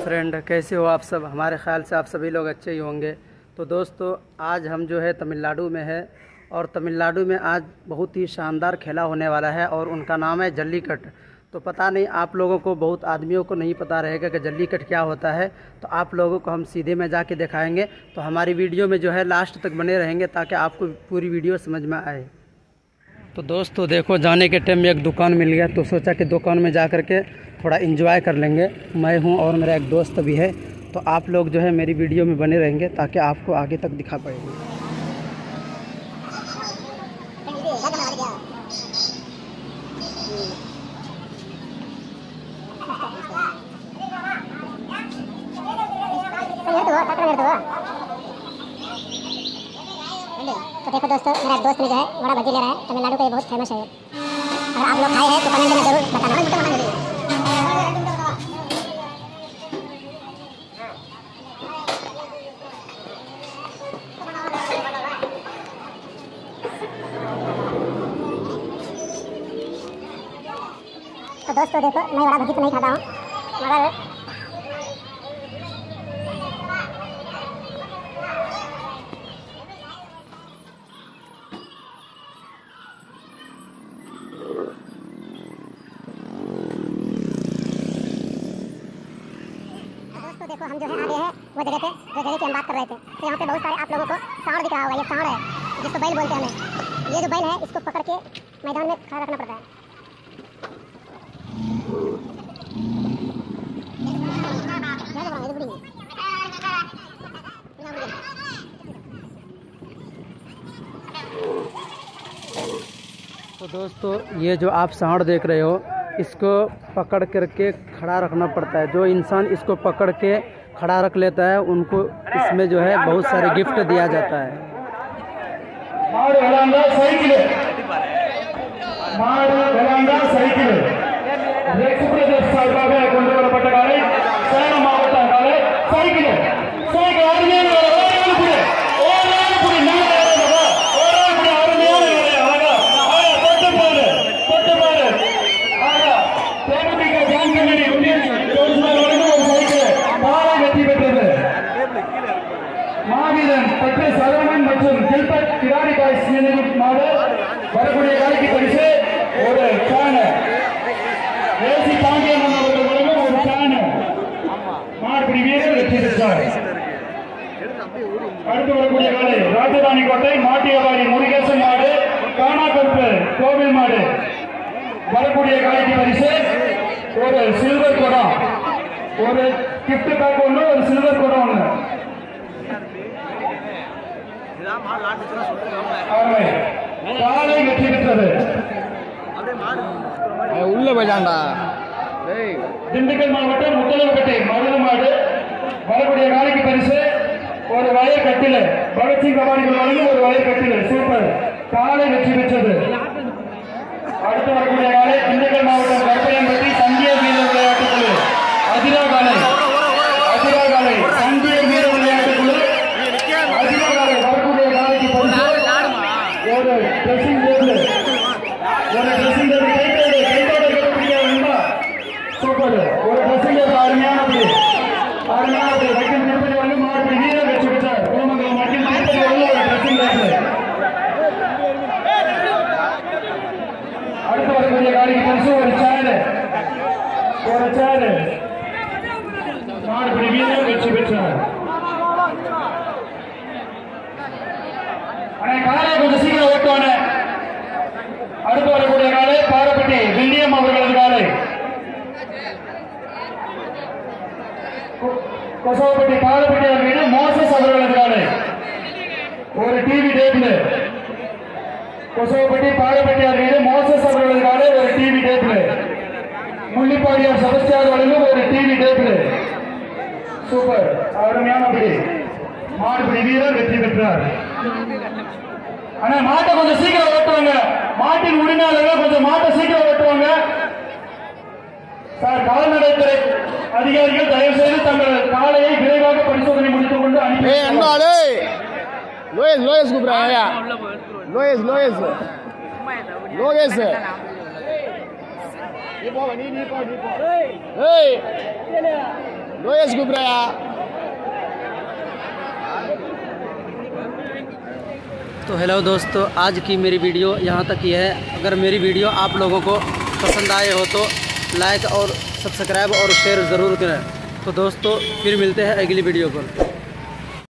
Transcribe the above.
Friend, कैसे हो आप सब। हमारे ख्याल से आप सभी लोग अच्छे ही होंगे। तो दोस्तों, आज हम जो है तमिलनाडु में है और तमिलनाडु में आज बहुत ही शानदार खेला होने वाला है और उनका नाम है जल्लीकट्ट। तो पता नहीं आप लोगों को, बहुत आदमियों को नहीं पता रहेगा कि जल्लीकट्ट क्या होता है। तो आप लोगों को हम सीधे में जाके दिखाएंगे। तो हमारी वीडियो में जो है लास्ट तक बने रहेंगे ताकि आपको पूरी वीडियो समझ में आए। तो दोस्तों देखो, जाने के टाइम में एक दुकान मिल गया तो सोचा कि दुकान में जा कर के थोड़ा एंजॉय कर लेंगे। मैं हूं और मेरा एक दोस्त भी है। तो आप लोग जो है मेरी वीडियो में बने रहेंगे ताकि आपको आगे तक दिखा पाएंगे। तो देखो दोस्तों, मेरा एक दोस्त ने जो है बड़ा भजी ले रहा है। तमिलनाडु का ये बहुत फेमस है। अगर आप लोग खाए हैं तो कमेंट में जरूर बताना। तो दोस्तों देखो, मैं बड़ा भजी तो नहीं खाता हूँ, मगर देखो हम जो है आगे हैं वो जगह पे, जो जगह की हम बात कर रहे थे। तो यहाँ पे बहुत सारे आप लोगों को सांड दिख रहा होगा। ये सांड है जिसको बैल बोलते हैं हमें। ये जो बैल है इसको पकड़ के मैदान में खड़ा रखना पड़ता है। तो दोस्तों, ये जो आप सांड देख रहे हो, इसको पकड़ करके खड़ा रखना पड़ता है। जो इंसान इसको पकड़ के खड़ा रख लेता है उनको इसमें जो है बहुत सारे गिफ्ट दिया जाता है। வரக்கூடிய காலைக்கு பரிசு ஒரு ஃபேன், ஏசி பாண்டியன் அவர்களுக்கு ஒரு ஃபேன். மாடுபிடி வீரர் வெற்றி பெற்றார். அடுத்து வரக்கூடிய காலை ராஜதானி கோட்டை மாட்டியவாடி முருகேசன் மாடு, காணாக்கருப்பு கோவில் மாடு. வரக்கூடிய காலைக்கு பரிசு ஒரு சில்வர் குடம், ஒரு கிஃப்ட் பேக் ஒன்று, ஒரு சில்வர் குடம் ஒன்று. காலை வெற்றி பெற்றது. உள்ள போயிட்டான்டா. திண்டுக்கல் மாவட்டம் முத்தலவப்பட்டி மதுரை மாடு. வரக்கூடிய காலைக்கு பரிசு ஒரு வயர் கட்டில, பகத்சிங் கபாடிகள் வழங்கும் ஒரு வயர் கட்டில. சூப்பர், காலை வெற்றி பெற்றது. அடுத்து வரக்கூடிய காலை திண்டுக்கல் மாவட்டம் கருப்பையம்பட்டி சங்கிய வீர விளையாட்டுக் குழு அதிரா காலை. அதிரா காலை சங்கிய வீர விளையாட்டுக் குழு அதிரா காலை. வரக்கூடிய காலைக்கு பரிசு ஒரு ட்ரெஸ்ஸிங் டேபிள், ஒரு ட்ரெஸ்ஸிங் டேபிள். கைத்தோட கைத்தோட சூப்பர், ஒரு ட்ரெஸ்ஸிங் டேபிள். அருமையானது, அருமையானது. வக்கீல் திருப்பதி வந்து மாறுபடி வீரர் வெற்றி பெற்றார். கோமங்கலம் வக்கீல் திருப்பதி வந்து ஒரு ட்ரெஸ்ஸிங் டேபிள். அடுத்து வரக்கூடிய காலைக்கு பரிசு ஒரு சேர், ஒரு சேர். மாறுபடி வீரர் வெற்றி பெற்றார். காலை கொஞ்சம் சீக்கிரம் ஓட்டுவானே. அடுத்து வரக்கூடிய காலை பாரப்பட்டி வில்லியம் அவர்களது காலை. கொசவப்பட்டி பாரப்பட்டி அவர்கள் மோசஸ் அவர்களது காலை. ஒரு டிவி டேபிள். கொசவப்பட்டி பாரப்பட்டி அவர்கள் மோசஸ் அவர்களது காலை, ஒரு டிவி டேபிள். முள்ளிப்பாடியார் சபஸ்டியார் அவர்களும் ஒரு டிவி டேபிள். சூப்பர், அருமையானபடி. மாடுபிடி வீரர் வெற்றி பெற்றார். ஆனா மாட்டை கொஞ்சம் சீக்கிரம் ஓட்டுவாங்க. மாட்டின் உரிமையாளர்கள் கொஞ்சம் மாட்டை சீக்கிரம் ஓட்டுவாங்க சார். கால்நடைத்துறை அதிகாரிகள் தயவு செய்து தங்கள் காலையை விரைவாக பரிசோதனை முடித்துக் கொண்டு அனுப்பி. रोएश गुब्राया। तो हेलो दोस्तों, आज की मेरी वीडियो यहाँ तक ही है। अगर मेरी वीडियो आप लोगों को पसंद आए हो तो लाइक और सब्सक्राइब और शेयर ज़रूर करें। तो दोस्तों फिर मिलते हैं अगली वीडियो पर।